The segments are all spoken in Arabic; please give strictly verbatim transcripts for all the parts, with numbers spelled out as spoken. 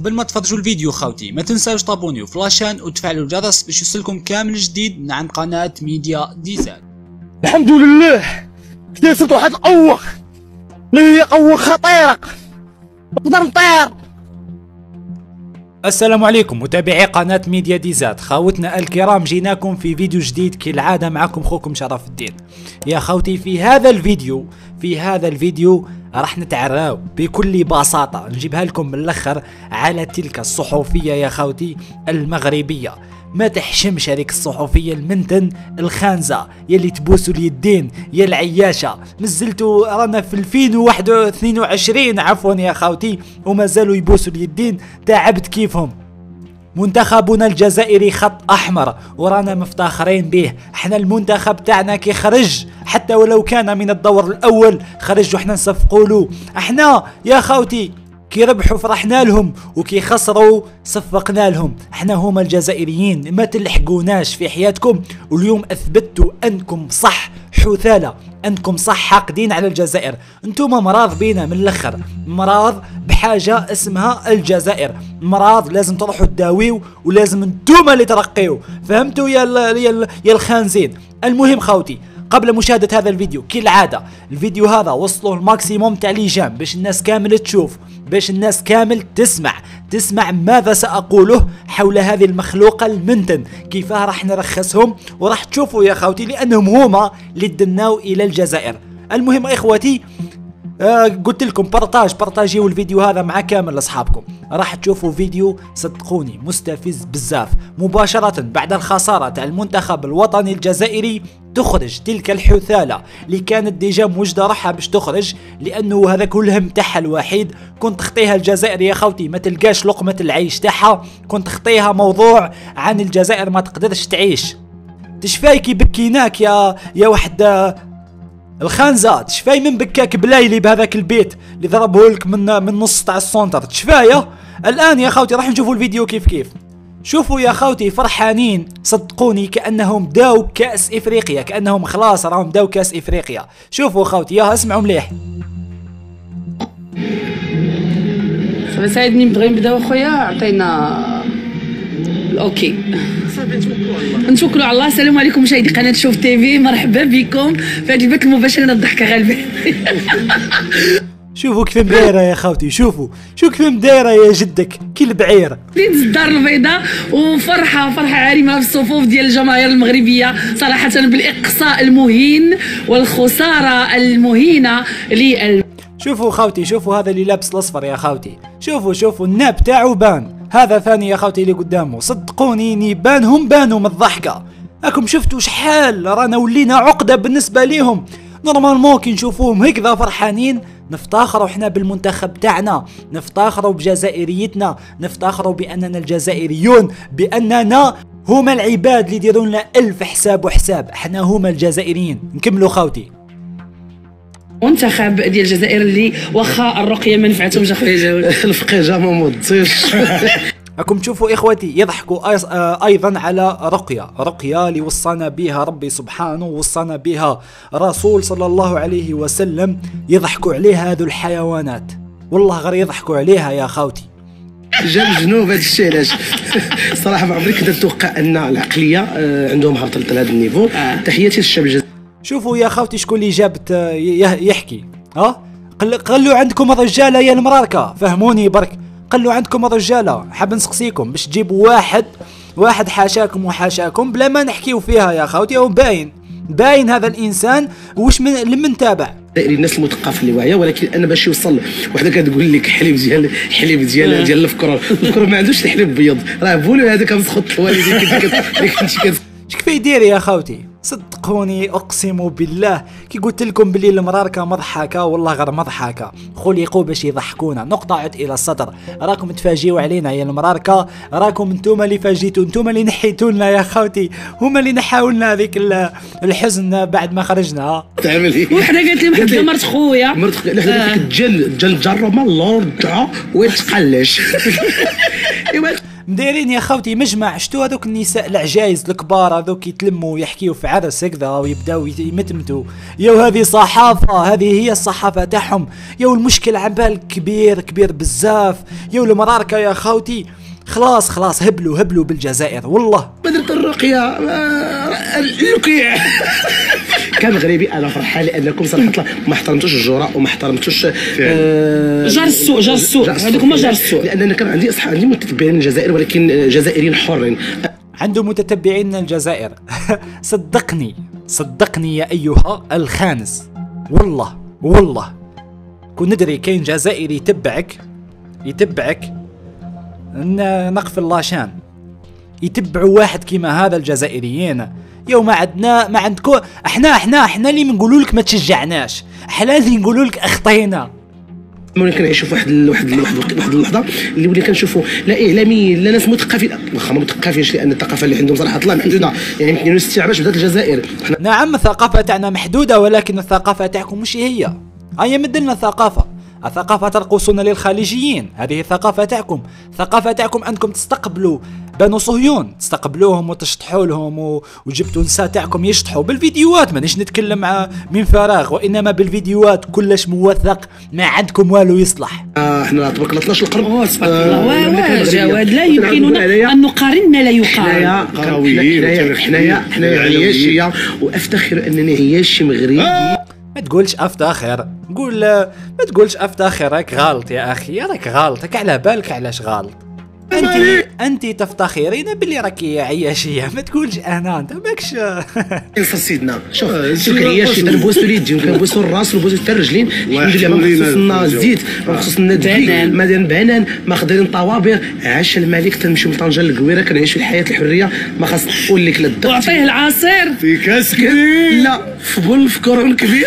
قبل ما تفرجوا الفيديو خوتي ما تنساوش تابونيو في لاشين وتفعلوا الجرس باش يوصلكم كامل جديد من عند قناة ميديا ديزاد. الحمد لله اكتسبت واحد القوة اللي هي قوة خطيرة، نقدر نطير. السلام عليكم متابعي قناة ميديا ديزاد، خاوتنا الكرام جيناكم في فيديو جديد كالعادة، معكم خوكم شرف الدين. يا خوتي في هذا الفيديو في هذا الفيديو راح نتعراو بكل بساطة، نجيبها لكم من الاخر على تلك الصحفية يا خوتي المغربية. ما تحشمش هذيك الصحفية المنتن الخانزة يلي تبوسوا اليدين يا العياشة. نزلتوا رانا في ألفين واثنين وعشرين عفوا يا خوتي وما زالوا يبوسوا اليدين، تعبت كيفهم. منتخبنا الجزائري خط احمر ورانا مفتخرين به، احنا المنتخب تاعنا كي خرج حتى ولو كان من الدور الاول خرج وحنا نصفقوا له. احنا يا خوتي كي ربحوا فرحنا لهم وكي خسروا صفقنا لهم، احنا هما الجزائريين ما تلحقوناش في حياتكم. واليوم اثبتوا انكم صح حثالة، انكم صح حاقدين على الجزائر. انتوما مراض بينا من الاخر، مراض بحاجة اسمها الجزائر، مراض لازم تروحوا تداويو ولازم انتوما اللي ترقيو، فهمتوا يا ال يا الخانزين. المهم خوتي قبل مشاهدة هذا الفيديو كالعادة الفيديو هذا وصلوا الماكسيموم تاع ليجان باش الناس كامل تشوف، باش الناس كامل تسمع تسمع ماذا سأقوله حول هذه المخلوقة المنتن، كيفاه راح نرخصهم وراح تشوفوا يا خوتي لأنهم هما اللي دناو إلى الجزائر. المهم إخوتي آه قلت لكم بارطاج بارطاجيو الفيديو هذا مع كامل اصحابكم، راح تشوفوا فيديو صدقوني مستفز بزاف. مباشرة بعد الخسارة تاع المنتخب الوطني الجزائري تخرج تلك الحثالة اللي كانت ديجا موجدة روحها باش تخرج، لانه هذا كل هم تاعها الوحيد كنت تخطيها الجزائر يا خوتي ما تلقاش لقمة العيش تاعها، كنت تخطيها موضوع عن الجزائر ما تقدرش تعيش. تشفايكي بكيناك يا يا واحد الخانزة، تشفاي من بكاك بلايلي بهذاك البيت اللي ضربه لك من من نص تاع السونتر، تشفايا. الان يا خوتي راح نشوفوا الفيديو كيف كيف. شوفوا يا خوتي فرحانين صدقوني كانهم داو كاس افريقيا، كانهم خلاص راهم داو كاس افريقيا. شوفوا خوتي يا اسمعوا مليح. سعيد منين بغينا نبداو اخويا، عطينا اوكي نتوكلوا على الله. السلام عليكم مشاهدي قناه شوف تيفي، مرحبا بكم في هذه البث المباشر. انا الضحكه غالبا. شوفوا كيف مدايره يا خوتي، شوفوا شو كيف مدايره يا جدك كي البعير. بديت الدار البيضاء وفرحه فرحه عارمه في الصفوف ديال الجماهير المغربيه صراحه بالاقصاء المهين والخساره المهينه لل. شوفوا خوتي شوفوا هذا اللي لابس الاصفر يا خوتي، شوفوا شوفوا الناب تاعو بان، هذا ثاني يا خوتي اللي قدامه صدقوني نيبان هم بانوا من الضحكه. راكم شفتوا شحال رانا ولينا عقده بالنسبه ليهم. نورمالمون كي نشوفوهم هكذا فرحانين نفتخروا احنا بالمنتخب تاعنا، نفتخروا بجزائريتنا، نفتخروا باننا الجزائريون، باننا هما العباد اللي يديرون لنا الف حساب وحساب، احنا هما الجزائريين. نكملوا خوتي. منتخب ديال الجزائر اللي واخا الرقيه ما نفعتهمش اخويا الفقيه جا ما مضيش. راكم تشوفوا اخوتي يضحكوا ايضا على رقيه، رقيه اللي وصانا بها ربي سبحانه ووصانا بها رسول صلى الله عليه وسلم، يضحكوا عليها هذو الحيوانات، والله غير يضحكوا عليها يا خوتي. جاب الجنوب هذا الشيء علاش صراحه ما عمري كنت نتوقع ان العقليه عندهم هبطت لهذا النيفو. تحياتي للشعب الجزائري. شوفوا يا خوتي شكون اللي جابت يحكي، ها قلوا عندكم الرجاله يا المراركه، فهموني برك، قلوا عندكم الرجاله. حاب نسقسيكم باش تجيبوا واحد واحد حاشاكم وحاشاكم بلا ما نحكيو فيها يا خوتي، وباين باين هذا الانسان واش من لمن تابع. الناس المثقفه اللي واعيه، ولكن انا باش يوصل وحده كتقول لك حليب ديال حليب ديال ديال الفكرور، الفكرور ما عندوش الحليب بيض، راه بولو هذاك مسخط الوالدين اللي كنتي كت. اش كيف يدير يا خوتي صدقوني اقسم بالله كي قلت لكم بلي المراركه مضحكه، والله غير مضحكه، خلقوا باش يضحكونا. نقطه عد الى السطر، راكم تفاجئوا علينا يا المراركه، راكم انتوما اللي فاجئتوا، انتوما اللي نحيتوا لنا يا خوتي، هما اللي نحاو لنا هذيك الحزن بعد ما خرجنا. تعمل ايه؟ وحده قالت لي محمد مرت خويا مرت خويا حنا ديك الدجال الدجال جرب الله ورجع ويتقلش. مدايرين يا خوتي مجمع. شتو هذوك النساء العجايز الكبار هذوك يتلموا يحكيوا في عرس هكذا ويبداو يمتمتوا. يو هذه صحافه، هذه هي الصحافه تاعهم. يو المشكل عبال كبير كبير بزاف. يو المراركه يا خوتي خلاص خلاص هبلوا هبلوا بالجزائر والله. بدرة الرقية اللقيع كمغربي انا فرحان لانكم صراحه ما احترمتوش الجراء وما احترمتوش آه جار السوق جار السوق هذوك هما جار السوق. لان انا كان عندي اصحاب عندي متتبعين من الجزائر ولكن جزائريين حرين. عنده متتبعين من الجزائر. صدقني صدقني يا ايها الخانس والله والله كون ندري كاين جزائري يتبعك يتبعك نقفل لاشان يتبعوا واحد كيما هذا الجزائريين. يوم ما عندنا ما عندكم احنا احنا احنا اللي بنقولوا لك ما تشجعناش، احنا اللي نقولوا لك اخطينا. ملي كنعيشوا في واحد ال واحد ال واحد واحد اللحظه اللي ولي كنشوفوا لا اعلاميين لا ناس مثقفين، واخا ما مثقفينش لان الثقافه اللي عندهم صراحه الله محدوده، يعني يمكن اثنين وستين باش بدات الجزائر. نعم الثقافه تاعنا محدوده ولكن الثقافه تاعكم مش هي. هيا مدلنا الثقافه. الثقافة ترقصون للخليجيين، هذه الثقافة تاعكم. الثقافة تاعكم أنكم تستقبلوا بنو صهيون، تستقبلوهم وتشطحوا لهم و... وجبتوا نساء تاعكم يشطحوا بالفيديوهات. مانيش نتكلم من فراغ وإنما بالفيديوهات كلش موثق، ما عندكم والو يصلح. آه احنا تبارك الله اثناش القرن. اوه تبارك الله جواد لا يمكننا أن نقارن ما لا يقارن. حنايا حنايا حنايا عياشية وأفتخر أنني عياشي مغربي. ما تقولش افتخر، قول ما تقولش افتخر، راك غلط يا اخي، راك غلط، راك على بالك علاش غلط. انت انت تفتخرين باللي راكي عياشيه، ما تقولش انا انت ماكش. ينصر سيدنا شوف شوف عياشي تنبوسوا اليدين وكنبوسوا الراس ونبوسوا حتى الرجلين. الحمد لله ما خصوصنا الزيت ما خصوصنا الدقيق ما داير بنان ما خضرين طوابير. عاش الملك تنمشيو من طنجه للقويره كنعيشوا الحياه الحريه ما خاص نقول لك لا الدق. وعطيه العصير في كاس كبير لا في بول في كورون كبير.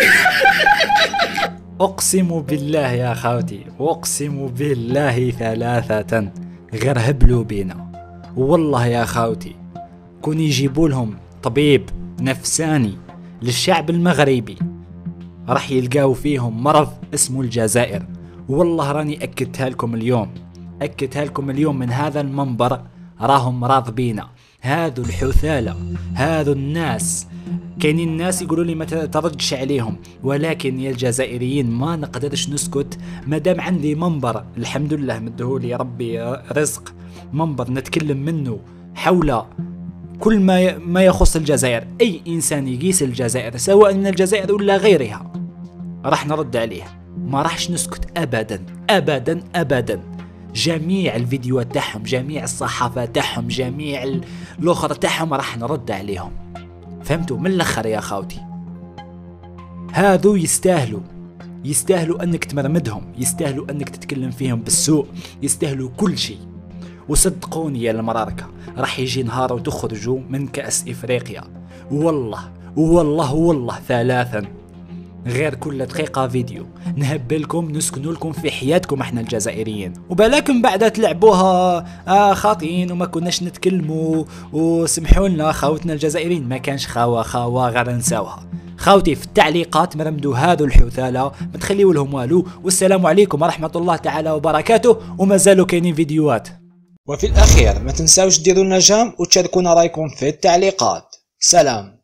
اقسم بالله يا خاوتي اقسم بالله ثلاثه غير هبلوا بينا والله يا خاوتي. كون يجيبوا لهم طبيب نفساني للشعب المغربي راح يلقاو فيهم مرض اسمه الجزائر. والله راني أكدتها لكم اليوم، أكدتها لكم اليوم من هذا المنبر، راهم راض بينا. هذو الحثالة هذو الناس، كاينين الناس يقولوا لي ما تردش عليهم، ولكن يا الجزائريين ما نقدرش نسكت مادام عندي منبر الحمد لله مدهولي ربي رزق، منبر نتكلم منه حول كل ما ما يخص الجزائر. اي انسان يقيس الجزائر سواء من الجزائر ولا غيرها راح نرد عليه، ما راحش نسكت ابدا ابدا ابدا. جميع الفيديوهات تاعهم، جميع الصحافه تاعهم، جميع الاخر تاعهم راح نرد عليهم. فهمتوا من الاخر يا خاوتي؟ هذو يستاهلوا يستاهلوا انك تمرمدهم، يستاهلوا انك تتكلم فيهم بالسوء، يستاهلوا كل شيء. وصدقوني يا المراركه راح يجي نهار وتخرجوا من كأس افريقيا والله والله والله ثلاثا غير كل دقيقة فيديو نهبلكم نسكنوا لكم في حياتكم احنا الجزائريين. وبلاكم بعد تلعبوها آه خاطئين وما كناش نتكلموا وسمحوا لنا خاوتنا الجزائريين، ما كانش خاوة خاوة غير نساوها. خاوتي في التعليقات مرمدوا هذو الحثالة ما تخليوا لهم والو. والسلام عليكم ورحمة الله تعالى وبركاته، وما زالوا كاينين فيديوهات. وفي الأخير ما تنساوش ديروا لنا جام وتشاركونا رايكم في التعليقات. سلام.